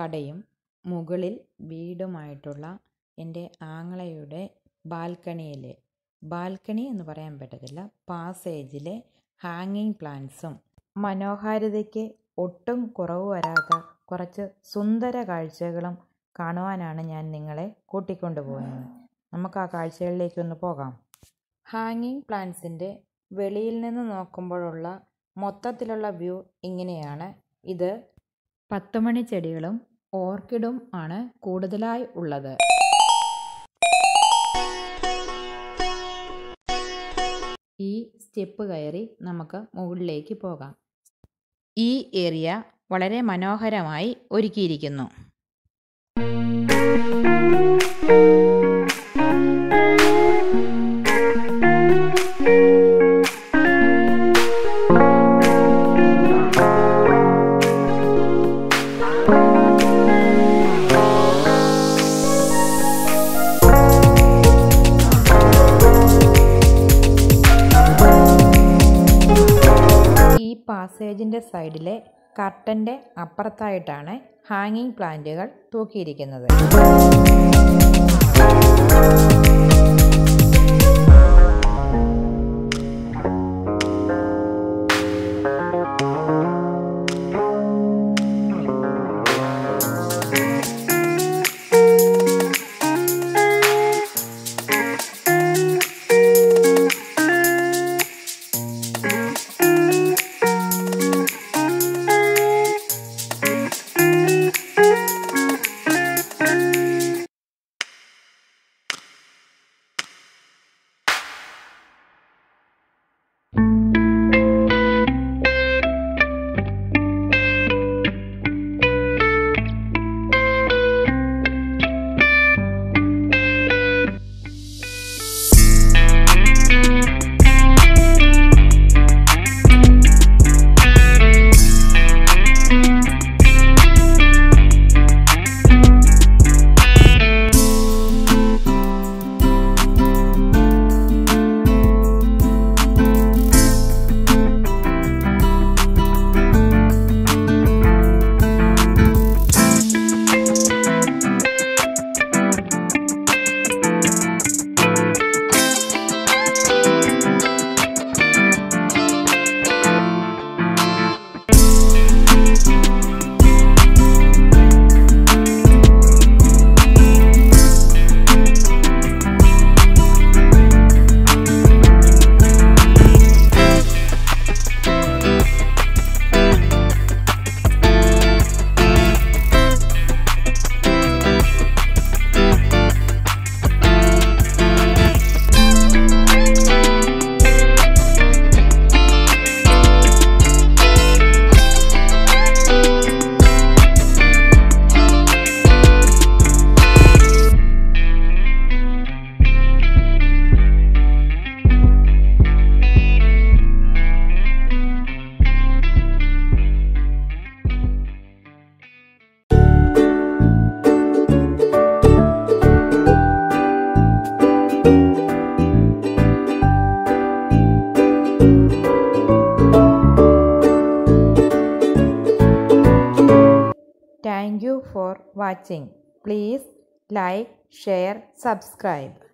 കടയും മുകളിൽ വീടുമായിട്ടുള്ള എൻ്റെ ആങ്ങളയുടെ ബാൽക്കണി എന്ന് പറയാൻ പറ്റത്തില്ല, പാസേജിലെ ഹാങ്ങിങ് പ്ലാന്റ്സും മനോഹാരിതയ്ക്ക് ഒട്ടും കുറവ് വരാത്ത കുറച്ച് സുന്ദര കാഴ്ചകളും കാണുവാനാണ് ഞാൻ നിങ്ങളെ കൂട്ടിക്കൊണ്ടുപോകുന്നത്. നമുക്ക് ആ കാഴ്ചകളിലേക്കൊന്ന് പോകാം. ഹാങ്ങിങ് പ്ലാന്റ്സിൻ്റെ വെളിയിൽ നിന്ന് നോക്കുമ്പോഴുള്ള മൊത്തത്തിലുള്ള വ്യൂ ഇങ്ങനെയാണ്. ഇത് 10 മണി ചെടികളും ഓർക്കിഡും ആണ് കൂടുതലായി ഉള്ളത്. ഈ സ്റ്റെപ്പ് കയറി നമുക്ക് മുകളിലേക്ക് പോകാം. ഈ ഏരിയ വളരെ മനോഹരമായി ഒരുക്കിയിരിക്കുന്നു. പാസേജിൻ്റെ സൈഡിലെ കർട്ടൻ്റെ അപ്പുറത്തായിട്ടാണ് ഹാങ്ങിങ് പ്ലാന്റുകൾ തൂക്കിയിരിക്കുന്നത്. Thank you for watching. Please like, share, subscribe.